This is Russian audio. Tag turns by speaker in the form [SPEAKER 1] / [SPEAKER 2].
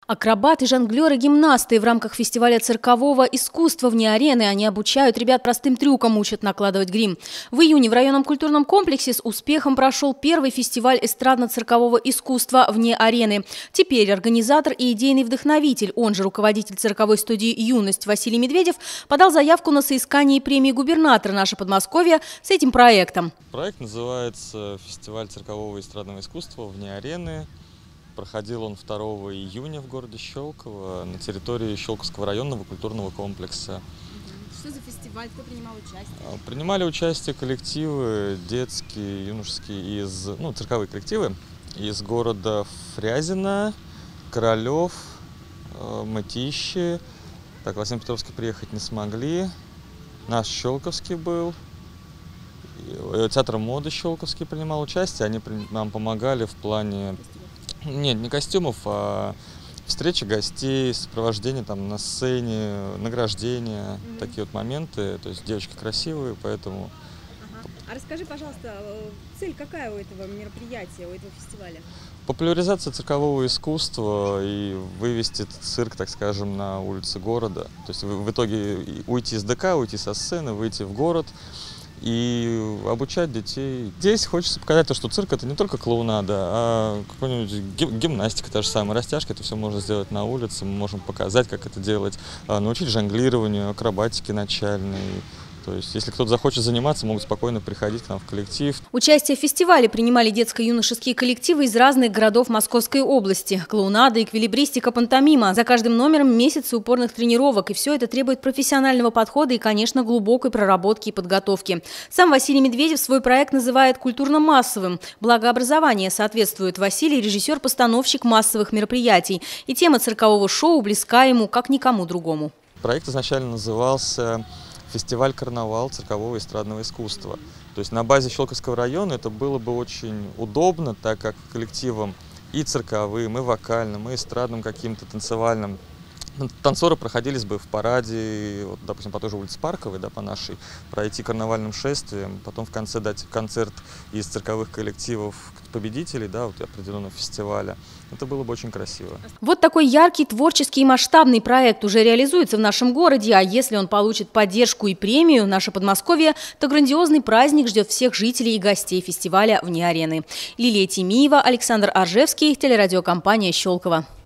[SPEAKER 1] Акробаты, жонглеры, гимнасты. В рамках фестиваля циркового искусства вне арены они обучают ребят простым трюкам, учат накладывать грим. В июне в районном культурном комплексе с успехом прошел первый фестиваль эстрадно-циркового искусства вне арены. Теперь организатор и идейный вдохновитель, он же руководитель цирковой студии «Юность» Василий Медведев, подал заявку на соискание премии губернатора нашего Подмосковья с этим проектом.
[SPEAKER 2] Проект называется «Фестиваль циркового и эстрадного искусства вне арены». Проходил он 2 июня в городе Щелково на территории Щелковского районного культурного комплекса.
[SPEAKER 1] Что за фестиваль? Кто принимал участие?
[SPEAKER 2] Принимали участие коллективы детские, юношеские, цирковые коллективы из города Фрязино, Королев, Мытищи. Так, в Васильно-Петровский приехать не смогли. Наш Щелковский был. Театр моды Щелковский принимал участие. Они нам помогали в плане... Нет, не костюмов, а встречи гостей, сопровождение там на сцене, награждения, такие вот моменты. То есть девочки красивые, поэтому...
[SPEAKER 3] А расскажи, пожалуйста, цель какая у этого мероприятия, у этого фестиваля?
[SPEAKER 2] Популяризация циркового искусства и вывести этот цирк, так скажем, на улицы города. То есть в итоге уйти из ДК, уйти со сцены, выйти в город и обучать детей. Здесь хочется показать то, что цирк — это не только клоунада, а какая-нибудь гимнастика, та же самая растяжка. Это все можно сделать на улице, мы можем показать, как это делать, научить жонглированию, акробатике начальной. То есть, если кто-то захочет заниматься, могут спокойно приходить к нам в коллектив.
[SPEAKER 1] Участие в фестивале принимали детско-юношеские коллективы из разных городов Московской области. Клоунада, эквилибристика, пантомима. За каждым номером месяцы упорных тренировок. И все это требует профессионального подхода и, конечно, глубокой проработки и подготовки. Сам Василий Медведев свой проект называет культурно-массовым. Благо образование соответствует. Василий – режиссер-постановщик массовых мероприятий. И тема циркового шоу близка ему, как никому другому.
[SPEAKER 2] Проект изначально назывался «Фестиваль-карнавал циркового и эстрадного искусства». То есть на базе Щелковского района это было бы очень удобно, так как коллективам и цирковым, и вокальным, и эстрадным каким-то танцевальным танцоры проходились бы в параде, вот, допустим, по той же улице Парковой, да, по нашей, пройти карнавальным шествием, потом в конце дать концерт из цирковых коллективов победителей, да, вот, определенного фестиваля. Это было бы очень красиво.
[SPEAKER 1] Вот такой яркий, творческий и масштабный проект уже реализуется в нашем городе, а если он получит поддержку и премию «Наше Подмосковье», то грандиозный праздник ждет всех жителей и гостей фестиваля вне арены. Лилия Тимиева, Александр Аржевский, телерадиокомпания «Щелково».